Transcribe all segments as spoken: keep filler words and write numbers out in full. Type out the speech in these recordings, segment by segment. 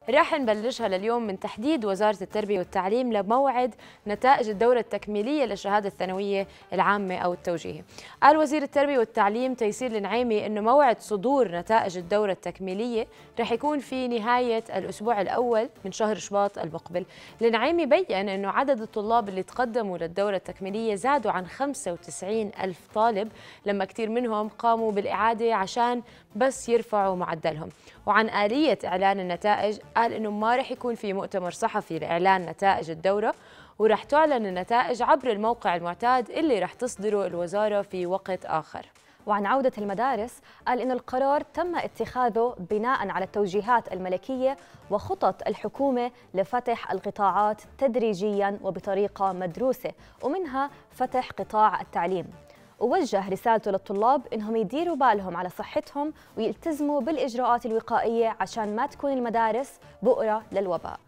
راح نبلشها لليوم من تحديد وزارة التربية والتعليم لموعد نتائج الدورة التكميلية للشهادة الثانوية العامة أو التوجيهي. قال وزير التربية والتعليم تيسير النعيمي إنه موعد صدور نتائج الدورة التكميلية رح يكون في نهاية الأسبوع الأول من شهر شباط المقبل. النعيمي بيّن إنه عدد الطلاب اللي تقدموا للدورة التكميلية زادوا عن خمسة وتسعين ألف طالب، لما كثير منهم قاموا بالإعادة عشان بس يرفعوا معدلهم. وعن آلية إعلان النتائج قال إنه ما رح يكون في مؤتمر صحفي لإعلان نتائج الدورة، ورح تعلن النتائج عبر الموقع المعتاد اللي رح تصدره الوزارة في وقت آخر. وعن عودة المدارس قال إن القرار تم اتخاذه بناء على التوجيهات الملكية وخطط الحكومة لفتح القطاعات تدريجياً وبطريقة مدروسة، ومنها فتح قطاع التعليم. ووجه رسالته للطلاب إنهم يديروا بالهم على صحتهم ويلتزموا بالإجراءات الوقائية عشان ما تكون المدارس بؤرة للوباء.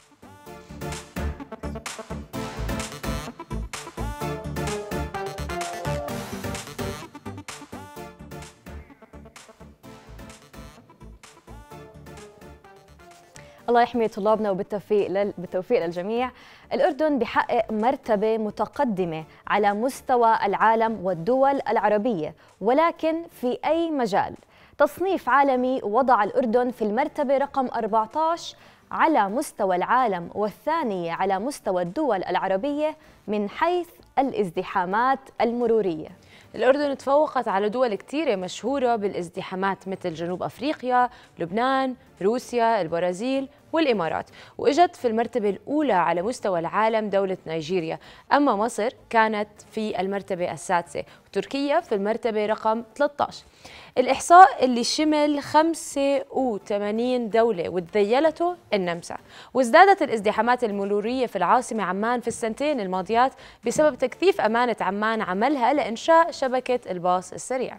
الله يحمي طلابنا وبالتوفيق لل... بالتوفيق للجميع. الأردن بحقق مرتبة متقدمة على مستوى العالم والدول العربية، ولكن في أي مجال. تصنيف عالمي وضع الأردن في المرتبة رقم أربعة عشر على مستوى العالم والثانية على مستوى الدول العربية من حيث الازدحامات المرورية. الأردن تفوقت على دول كتيرة مشهورة بالازدحامات مثل جنوب أفريقيا، لبنان، روسيا، البرازيل والإمارات، وإجت في المرتبة الأولى على مستوى العالم دولة نيجيريا. أما مصر كانت في المرتبة السادسة، وتركيا في المرتبة رقم ثلاثة عشر. الإحصاء اللي شمل خمسة وثمانين دولة وتذيلته النمسا. وازدادت الازدحامات المرورية في العاصمة عمان في السنتين الماضيات بسبب تكثيف أمانة عمان عملها لإنشاء شبكة الباص السريع.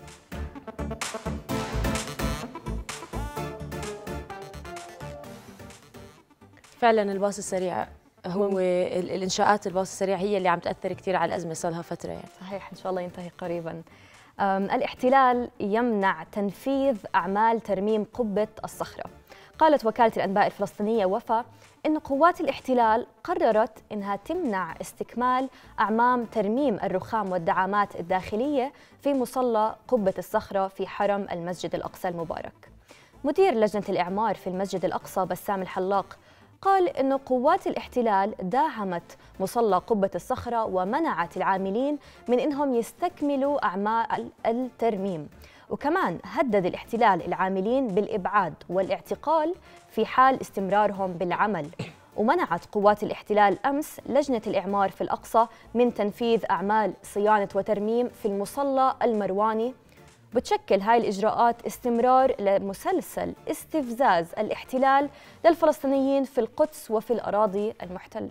فعلا الباص السريع هو الانشاءات الباص السريع هي اللي عم تاثر كثير على الازمه، صار لها فتره يعني. صحيح، ان شاء الله ينتهي قريبا. الاحتلال يمنع تنفيذ اعمال ترميم قبه الصخره. قالت وكاله الانباء الفلسطينيه وفا ان قوات الاحتلال قررت انها تمنع استكمال اعمال ترميم الرخام والدعامات الداخليه في مصلى قبه الصخره في حرم المسجد الاقصى المبارك. مدير لجنه الاعمار في المسجد الاقصى بسام الحلاق قال إن قوات الاحتلال داهمت مصلى قبة الصخرة ومنعت العاملين من إنهم يستكملوا أعمال الترميم، وكمان هدد الاحتلال العاملين بالإبعاد والاعتقال في حال استمرارهم بالعمل. ومنعت قوات الاحتلال أمس لجنة الإعمار في الأقصى من تنفيذ أعمال صيانة وترميم في المصلى المرواني. بتشكل هاي الإجراءات استمرار لمسلسل استفزاز الاحتلال للفلسطينيين في القدس وفي الأراضي المحتلة.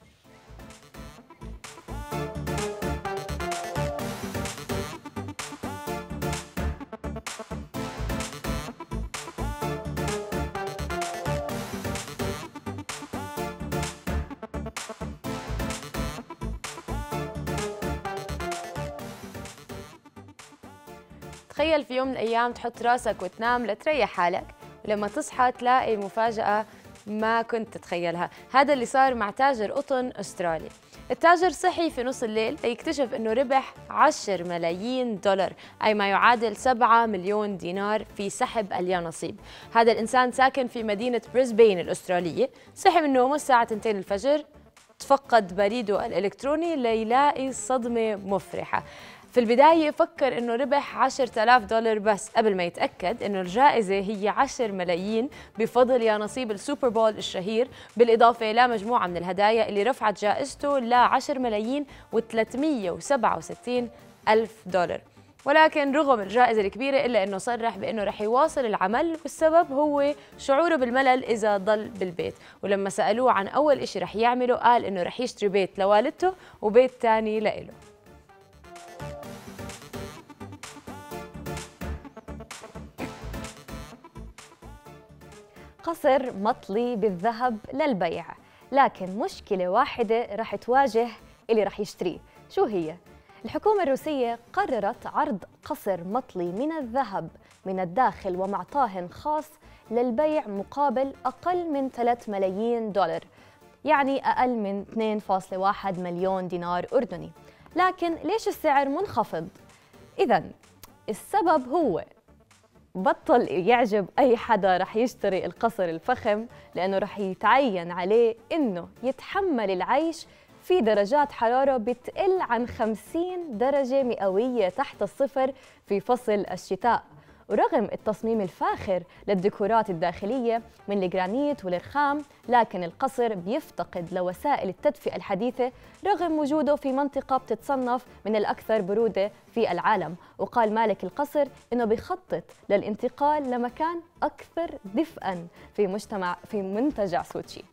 تخيل في يوم من الأيام تحط راسك وتنام لتريح حالك، ولما تصحى تلاقي مفاجأة ما كنت تتخيلها. هذا اللي صار مع تاجر قطن أسترالي. التاجر صحي في نص الليل ليكتشف أنه ربح عشرة ملايين دولار، أي ما يعادل سبعة مليون دينار في سحب اليانصيب. هذا الإنسان ساكن في مدينة بريسبين الأسترالية. صحي من نومه الساعة اثنتين الفجر، تفقد بريده الإلكتروني ليلاقي صدمة مفرحة. في البداية فكر إنه ربح عشرة آلاف دولار بس، قبل ما يتأكد إنه الجائزة هي عشرة ملايين بفضل يا نصيب السوبر بول الشهير، بالإضافة إلى مجموعة من الهدايا اللي رفعت جائزته ل عشرة ملايين وثلاثمئة وسبعة وستين ألف دولار. ولكن رغم الجائزة الكبيرة إلا إنه صرح بإنه رح يواصل العمل، والسبب هو شعوره بالملل إذا ضل بالبيت. ولما سألوه عن أول إشي رح يعمله قال إنه رح يشتري بيت لوالدته وبيت تاني لإله. قصر مطلي بالذهب للبيع، لكن مشكلة واحدة رح تواجه اللي رح يشتريه. شو هي؟ الحكومة الروسية قررت عرض قصر مطلي من الذهب من الداخل ومعطاه خاص للبيع مقابل أقل من ثلاثة ملايين دولار، يعني أقل من اثنين فاصلة واحد مليون دينار أردني. لكن ليش السعر منخفض؟ إذن السبب هو بطل يعجب أي حدا رح يشتري القصر الفخم، لأنه رح يتعين عليه إنه يتحمل العيش في درجات حرارة بتقل عن خمسين درجة مئوية تحت الصفر في فصل الشتاء. ورغم التصميم الفاخر للديكورات الداخلية من الجرانيت والرخام، لكن القصر بيفتقد لوسائل التدفئة الحديثة رغم وجوده في منطقة بتتصنف من الأكثر برودة في العالم. وقال مالك القصر إنه بيخطط للانتقال لمكان أكثر دفئاً في مجتمع في منتجع سوتشي.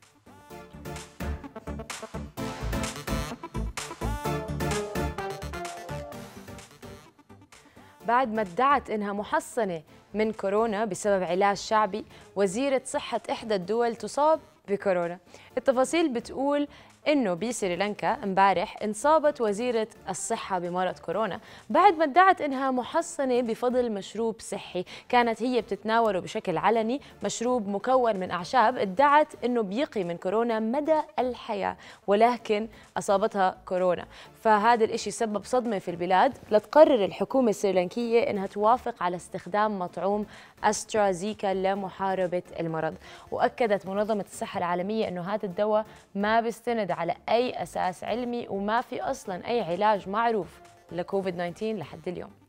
بعد ما ادعت إنها محصنة من كورونا بسبب علاج شعبي، وزيرة صحة إحدى الدول تصاب بكورونا. التفاصيل بتقول إنه بسريلانكا امبارح انصابت وزيرة الصحة بمرض كورونا بعد ما ادعت إنها محصنة بفضل مشروب صحي كانت هي بتتناوله بشكل علني، مشروب مكون من أعشاب ادعت إنه بيقي من كورونا مدى الحياة، ولكن أصابتها كورونا. فهذا الإشي سبب صدمة في البلاد، لتقرر الحكومة السريلانكية إنها توافق على استخدام مطعوم أسترازيكا لمحاربة المرض. وأكدت منظمة الصحة العالمية إنه هذا الدواء ما بيستند على أي أساس علمي وما في أصلاً أي علاج معروف لكوفيد تسعة عشر لحد اليوم.